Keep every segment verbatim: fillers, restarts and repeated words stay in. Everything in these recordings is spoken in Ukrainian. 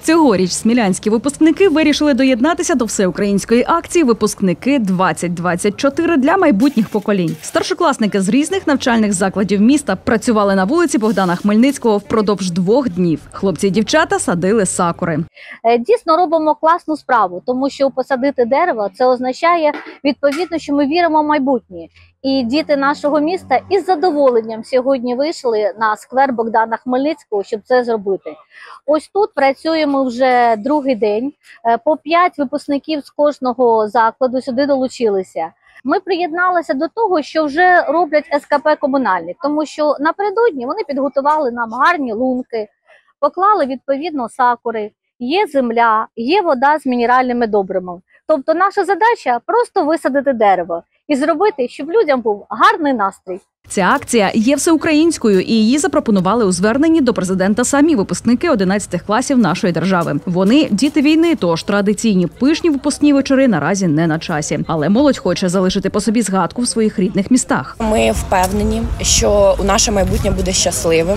Цьогоріч смілянські випускники вирішили доєднатися до всеукраїнської акції «Випускники двадцять двадцять чотири» для майбутніх поколінь. Старшокласники з різних навчальних закладів міста працювали на вулиці Богдана Хмельницького впродовж двох днів. Хлопці і дівчата садили сакури. Дійсно робимо класну справу, тому що посадити дерево – це означає відповідно, що ми віримо в майбутнє. І діти нашого міста із задоволенням сьогодні вийшли на сквер Богдана Хмельницького, щоб це зробити. Ось тут працюємо вже другий день. По п'ять випускників з кожного закладу сюди долучилися. Ми приєдналися до того, що вже роблять ес ка пе «Комунальник», тому що напередодні вони підготували нам гарні лунки, поклали відповідно сакури, є земля, є вода з мінеральними добривами. Тобто наша задача – просто висадити дерево і зробити, щоб людям був гарний настрій. Ця акція є всеукраїнською і її запропонували у зверненні до президента самі випускники одинадцятих класів нашої держави. Вони – діти війни, тож традиційні пишні випускні вечори наразі не на часі. Але молодь хоче залишити по собі згадку в своїх рідних містах. Ми впевнені, що наше майбутнє буде щасливим.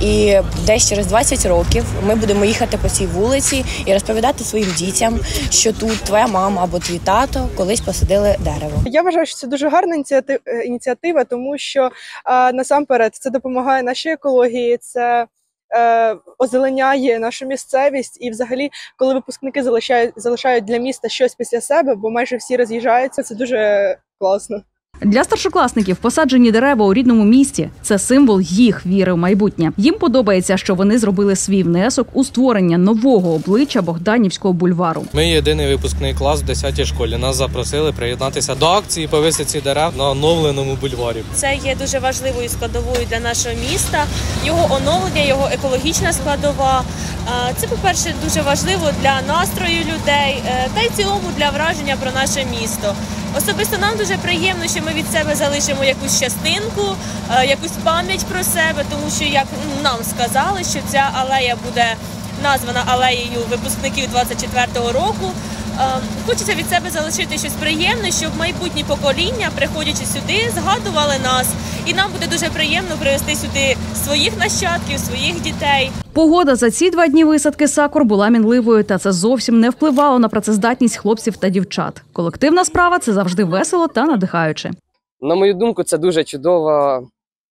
І десь через двадцять років ми будемо їхати по цій вулиці і розповідати своїм дітям, що тут твоя мама або твій тато колись посадили дерево. Я вважаю, що це дуже гарна ініціатива, тому що насамперед це допомагає нашій екології, це е, озеленяє нашу місцевість і взагалі, коли випускники залишають, залишають для міста щось після себе, бо майже всі роз'їжджаються, це дуже класно. Для старшокласників посаджені дерева у рідному місті – це символ їх віри в майбутнє. Їм подобається, що вони зробили свій внесок у створення нового обличчя Богданівського бульвару. Ми єдиний випускний клас в десятій школі. Нас запросили приєднатися до акції по висадці дерев на оновленому бульварі. Це є дуже важливою складовою для нашого міста, його оновлення, його екологічна складова. Це, по-перше, дуже важливо для настрою людей та й в цілому для враження про наше місто. Особисто нам дуже приємно, що ми від себе залишимо якусь частинку, якусь пам'ять про себе, тому що, як нам сказали, що ця алея буде названа алеєю випускників двадцять четвертого року. Хочеться від себе залишити щось приємне, щоб майбутні покоління, приходячи сюди, згадували нас. І нам буде дуже приємно привезти сюди своїх нащадків, своїх дітей. Погода за ці два дні висадки сакур була мінливою, та це зовсім не впливало на працездатність хлопців та дівчат. Колективна справа – це завжди весело та надихаюче. На мою думку, це дуже чудова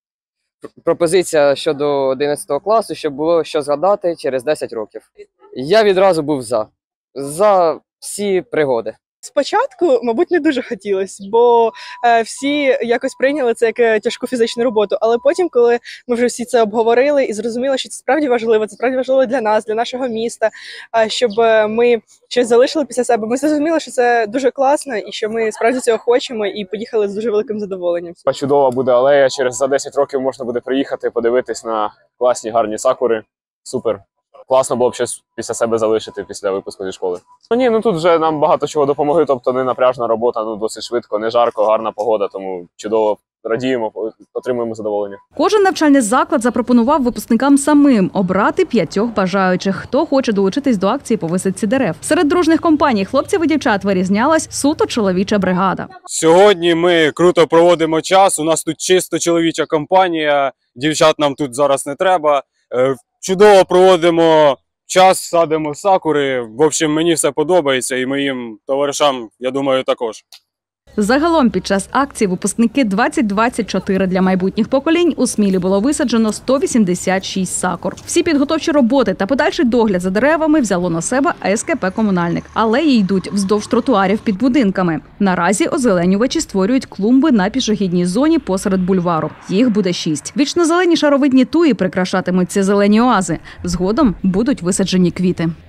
пропозиція щодо одинадцятого класу, щоб було що згадати через десять років. Я відразу був за. За всі пригоди. Спочатку, мабуть, не дуже хотілося, бо е, всі якось прийняли це як тяжку фізичну роботу. Але потім, коли ми вже всі це обговорили і зрозуміли, що це справді важливо, це справді важливо для нас, для нашого міста, е, щоб ми щось залишили після себе, ми зрозуміли, що це дуже класно і що ми справді цього хочемо і поїхали з дуже великим задоволенням. Чудова буде алея, через за десять років можна буде приїхати, подивитись на класні, гарні сакури. Супер. Класно було б щось після себе залишити після випуску зі школи. Ну ні, ну тут вже нам багато чого допомогли, тобто не напряжна робота, ну досить швидко, не жарко, гарна погода, тому чудово радіємо, отримуємо задоволення. Кожен навчальний заклад запропонував випускникам самим обрати п'ятьох бажаючих, хто хоче долучитись до акції по висадці дерев. Серед дружних компаній хлопців і дівчат вирізнялась суто чоловіча бригада. Сьогодні ми круто проводимо час, у нас тут чисто чоловіча компанія, дівчат нам тут зараз не треба. Чудово проводимо час, садимо сакури. В общем, мені все подобається і моїм товаришам, я думаю, також. Загалом під час акції «Випускники двадцять двадцять чотири» для майбутніх поколінь у Смілі було висаджено сто вісімдесят шість сакур. Всі підготовчі роботи та подальший догляд за деревами взяло на себе ес ка пе «Комунальник». Алеї йдуть вздовж тротуарів під будинками. Наразі озеленювачі створюють клумби на пішохідній зоні посеред бульвару. Їх буде шість. Вічнозелені шаровидні туї прикрашатимуть ці зелені оази. Згодом будуть висаджені квіти.